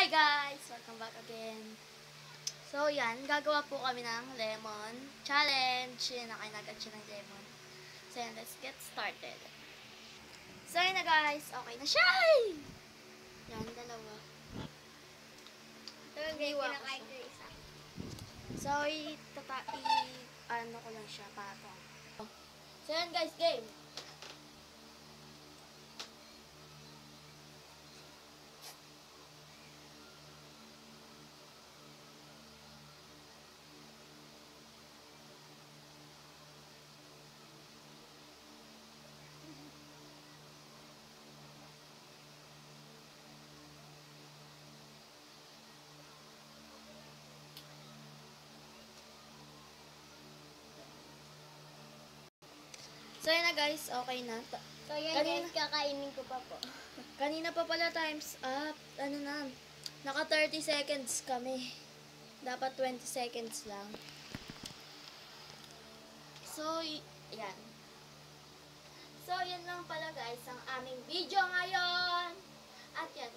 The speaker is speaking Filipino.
Hi guys! Welcome back again. So yan, gagawa po kami ng lemon challenge. Nakain agad siya ng lemon. So yan, let's get started. So yan na guys, okay na siya! Yan, dalawa. Ito yung Iwa ko kinakain siya. ko isa. So, ano ko lang siya, patong. So yan guys, game! So yan na guys, okay na. So yan Kanina- guys, kakainin ko pa po. Kanina pa pala times up, naka 30 seconds kami. Dapat 20 seconds lang. So, yan. So, yan lang pala guys, ang aming video ngayon. At yan,